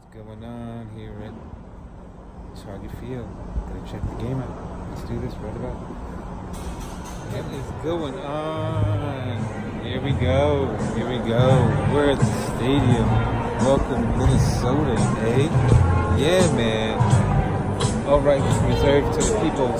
Going on here at Target Field. Gonna check the game out. Let's do this right about. What is going on? Here we go. Here we go. We're at the stadium. Welcome, Minnesota, eh? Yeah, man. All rights reserved to the people.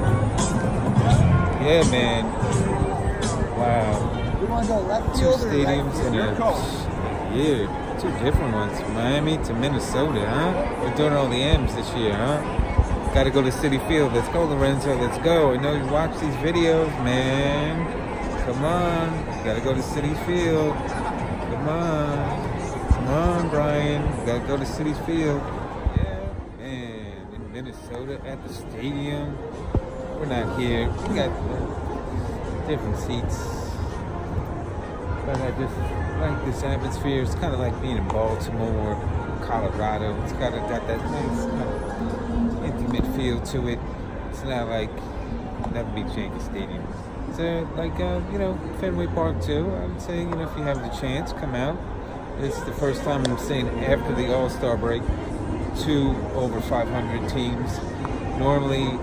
Yeah, man. Wow. Two stadiums in a year. Two different ones. Miami to Minnesota, huh? We're doing all the M's this year, huh? Gotta go to Citi Field. Let's go, Lorenzo. Let's go. I know you watch these videos, man. Come on. Gotta go to Citi Field. Come on. Come on, Brian. Gotta go to Citi Field. Yeah, man. In Minnesota at the stadium. We're not here. We got different seats. But I just like this atmosphere. It's kind of like being in Baltimore, Colorado. It's got that nice kind of intimate feel to it. It's not like that big Yankee Stadium. It's like Fenway Park too. I would say, if you have the chance, come out. It's the first time I'm seeing after the All-Star break 2 over 500 teams. Normally,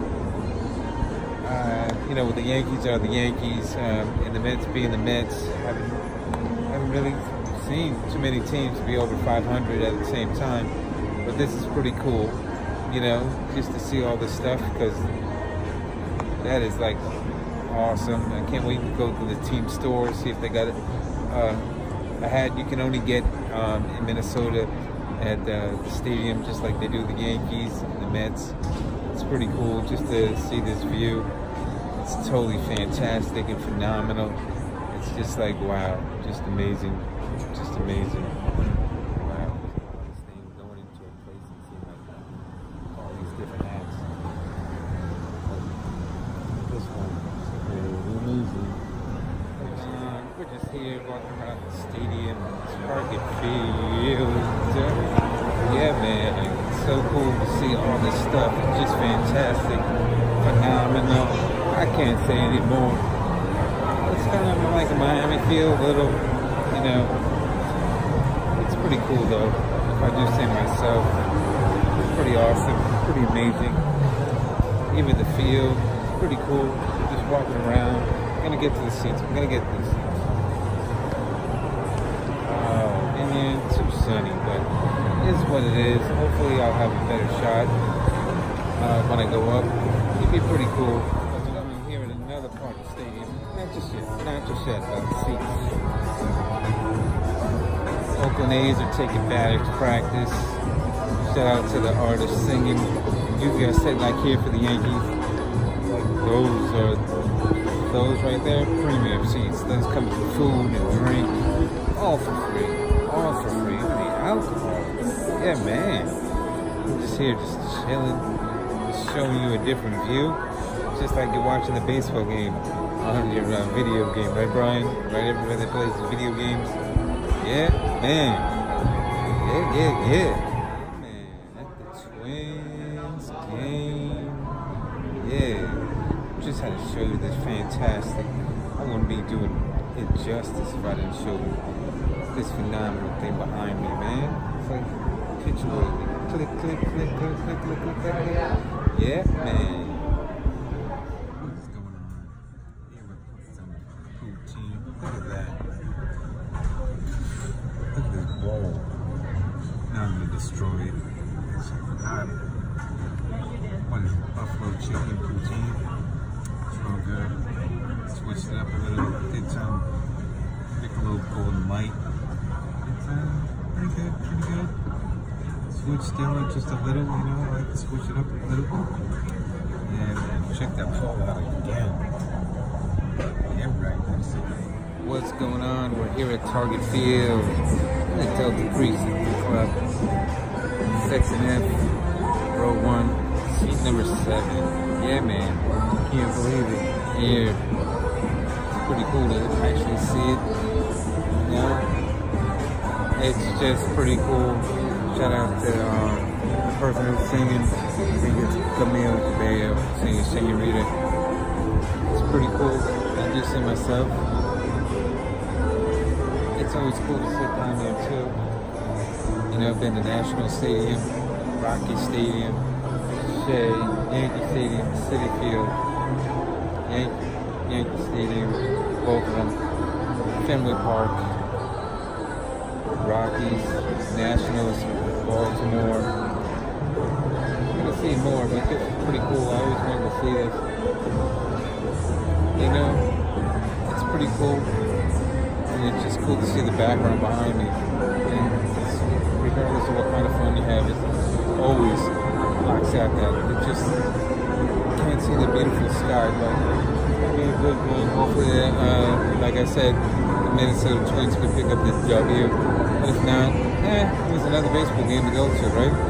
the Yankees are the Yankees, and the Mets being the Mets. Haven't really seen too many teams be over 500 at the same time, but this is pretty cool, just to see all this stuff, because that is like awesome. I can't wait to go to the team store, see if they got it. A hat you can only get in Minnesota at the stadium, just like they do the Yankees and the Mets. It's pretty cool just to see this view. It's totally fantastic and phenomenal. It's just like, wow, just amazing, just amazing. Wow, this thing going into a place and seeing like all these different hats. This one is really amazing. We're just here walking around the stadium, Target Field. Yeah, man, it's so cool to see all this stuff. It's just fantastic, phenomenal. I can't say anymore. It's kind of like a Miami feel, a little, It's pretty cool though, if I do say myself. It's pretty awesome, pretty amazing. Even the field, pretty cool. Just walking around. I'm gonna get to the seats. I'm gonna get to the seats. Oh, man, too sunny, but it is what it is. Hopefully I'll have a better shot when I go up. It'd be pretty cool. Here at another part of the stadium. Not just yet, but the seats. Oakland A's are taking batting practice. Shout out to the artists singing. You guys sit like here for the Yankees. Those right there, premium seats. Those come with food and drink, all for free. All for free. I mean, alcohol. Yeah, man. I'm just here, just chilling, just showing you a different view. Just like you're watching the baseball game on your video game, right, Brian? Right, everybody plays video games. Yeah, man. Yeah. Man, at the Twins game. Yeah. Just had to show you this fantastic. I wouldn't be doing it justice if I didn't show you this phenomenal thing behind me, man. It's like picture worthy. Click. Yeah, man. Look at that. Look at this wall. Now I'm gonna destroy it. What is it? Buffalo chicken poutine. It's real good. Switched it up a little. Did some Piccolo Golden Light. It's pretty good. Switched it up just a little, I like to switch it up a little. Yeah, man. Check that ball out again. Yeah, right. What's going on? We're here at Target Field in the Delta Precinct Club. Section F, row 1, seat number 7. Yeah, man. Can't believe it. Here. It's pretty cool to actually see it. It's just pretty cool. Shout out to the person who's singing. I think it's Camille Cabello singing Señorita. It's pretty cool. I do see myself. It's always cool to sit down there too. You know, been to National Stadium, Rocky Stadium, Shea, Yankee Stadium, Citi Field, Yankee Stadium, both of them, Fenway Park, Rockies, Nationals, Baltimore. I'm gonna see more, but this is pretty cool. I always wanted to see this. You know, it's pretty cool, and it's just cool to see the background behind me. And regardless of what kind of fun you have, it always locks out that. It just can't see the beautiful sky, but it'll be a good game. Hopefully, like I said, the Minnesota Twins could pick up the W. But if not, there's another baseball game to go to, right?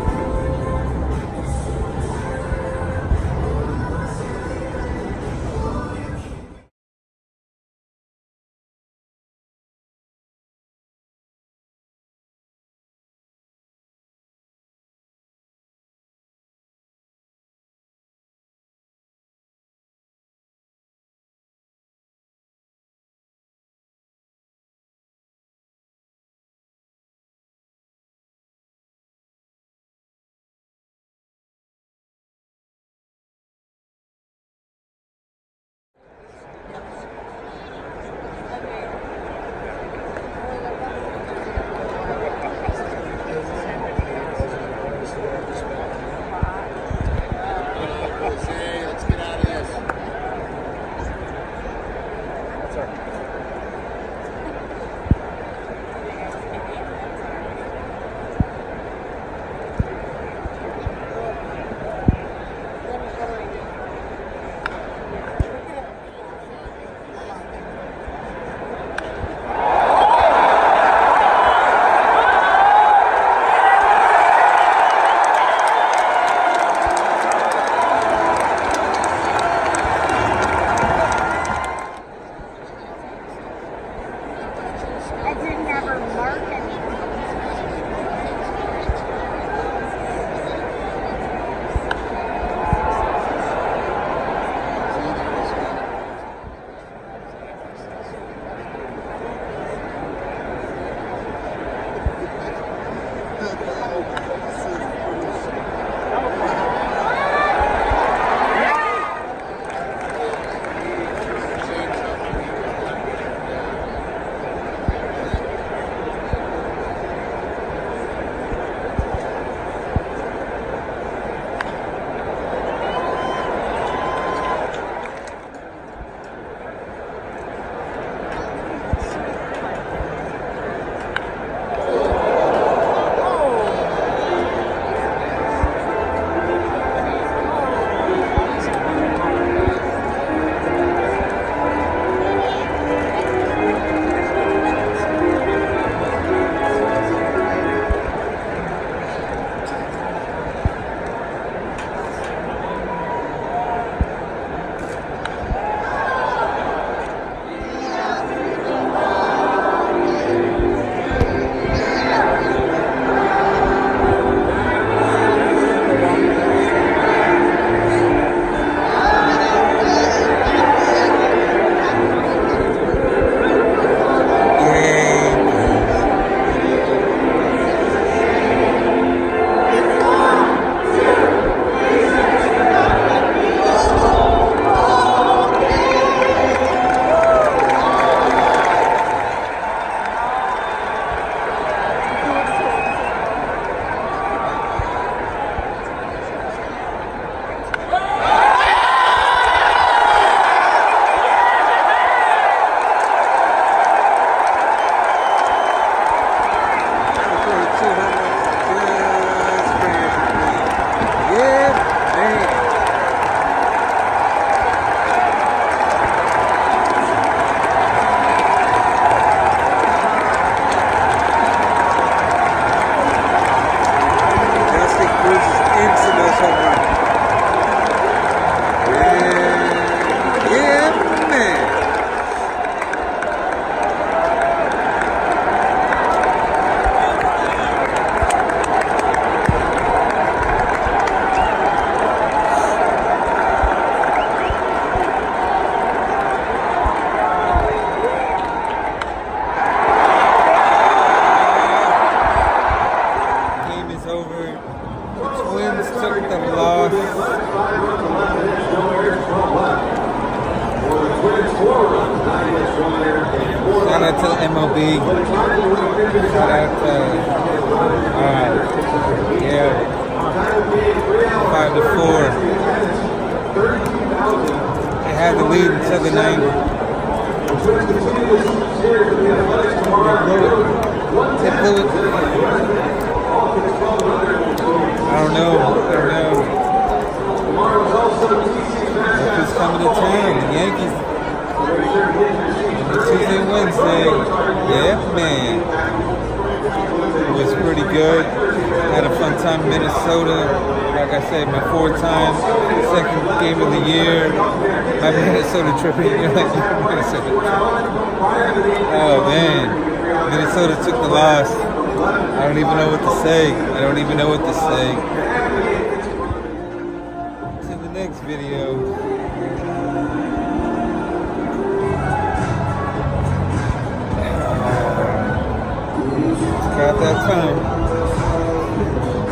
over. The Twins took the loss. Shout out to the MLB. Shout out to, yeah, 5-4. They had the lead until the ninth. They blew it. I don't know. Look who's coming to town. The Yankees. Tuesday, Wednesday. Yeah, man. It was pretty good. Had a fun time in Minnesota. Like I said, my fourth time. Second game of the year. My Minnesota trip. You're like, Minnesota. Oh, man. Minnesota took the loss. I don't even know what to say. To the next video. Got that time.